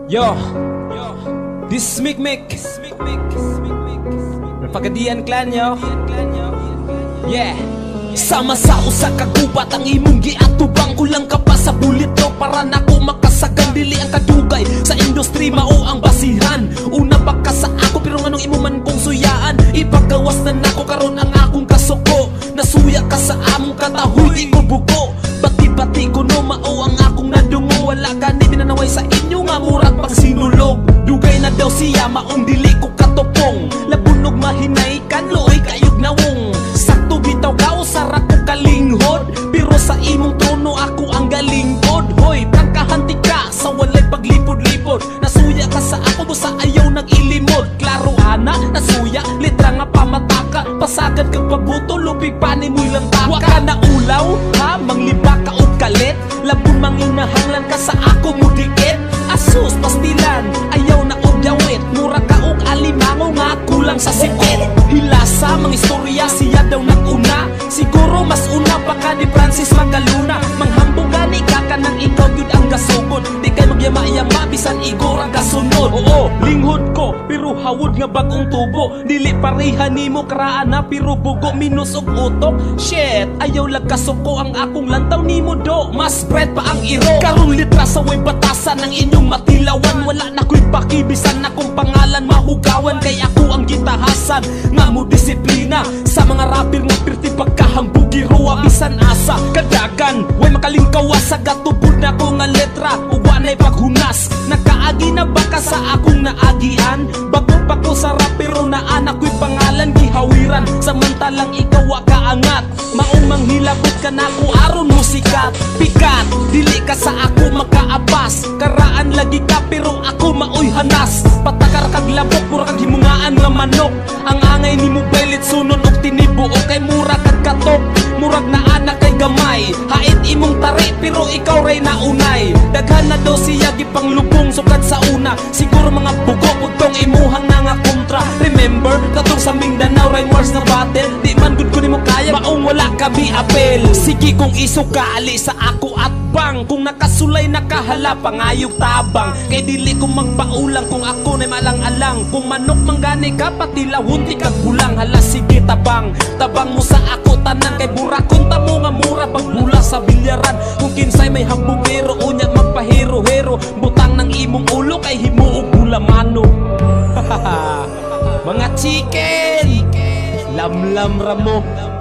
Yo, this Mick Pagadian clan yo. Yeah. Sama sa usa ka gubat ang imong giatubang, kulang ka pa sa bulito para nako makasagan. Dili ang kadugay sa industry mao ang basihan. Una pa ka sa ako pero nganong imo man kong suyaan. Ipagawas na nako karon ang akong kasuko. Nasuya ka sa among katahoy di ko bugo. Bati-bati ko no mao ang akong nadungo. Wala ka ni binanaway sa inyo nga murag pag sinulog. Dugay na daw siya maong dili ko katupong. Labunog mahinay kanloy kayog nawong. Sakto bitaw ka usara ko kalinghod. Pero sa imong trono ako ang galingkod. Hoy, pagkahanti ka sa walay paglipod-lipod. Nasuya ka sa ako busa ayaw nag-ilimod. Klaro ana, nasuya, litra nga pamataka. Pasagad kag pabuto, lupig panin mo'y lantaka. Wa ka na ulaw, ha? Mangliba ka o kalit. Labun manginahanglan ka sa ako mudikit. Asus, pastilan, ayaw na og yawit. Mura ka og alimango nga kulang sa sikit. Hilasa, mga istorya siya daw nag-una. Siguro mas una pa ka ni Francis Magaluna. Manghambog gani ka kanang ikaw yun ang gasugod. Di kay magyama-yama bisan igor ang kasunod. Oo, linghod ko pero hawod nga bagong tubo. Dili pareha nimo karaan na pero bugo minus og utok. Shit, ayaw lag kasuko ang akong lantaw nimo do. Mas spread pa ang iro. Karong litra sa way batasan ng inyong matilawan. Wala na ko'y pakibisan na kung pangalan mahugawan. Kay ako ang gitahasan nga mo disiplina. Sa mga rapper nga pirti pagkahambugiro abisan asa kadagan. Way makalingkawa sa gatubod na ko nga letra. Uwanay paghunas. Nakaagi na baka sa akong naagian. Bago pa ko sa rapero na anak ko'y pangalan gihawiran. Samantalang ikaw wa kaangat. Maong manghilabot ka na ko aron mo sikat. Pikat, dili ka sa ako makaabas. Karaan lagi ka pero ako maoy hanas. Patakar kag labok, mura kag himungaan nga manok. Ang angay ni mo belit sunod og tinibo. O kay mura kag katok, murag na anak kay gamay. Hait imong tari pero ikaw ray naunay. Daghan na daw siya gipanglubong sukad sa una. Siguro mga bugo pugtong imuhang nga kontra. Remember, katong sa Mindanao Rain Wars na battle. Di man gud ko nimo kaya, maong wala kami apel. Sige kung isukali sa ako at bang. Kung nakasulay nakahala pangayog tabang. Kay dili ko magpaulang kung ako na malang-alang. Kung manok manggani ka pati lawon di kag bulang. Hala sige tabang, tabang mo sa ako tanan. Kay burakon ta mo nga mura pagbula sa bilyaran. Kung kinsay may hambugero unya magpahero-hero. Butang ng imong ulo kay himuog bulamano. Mga chicken, lamlam ramo.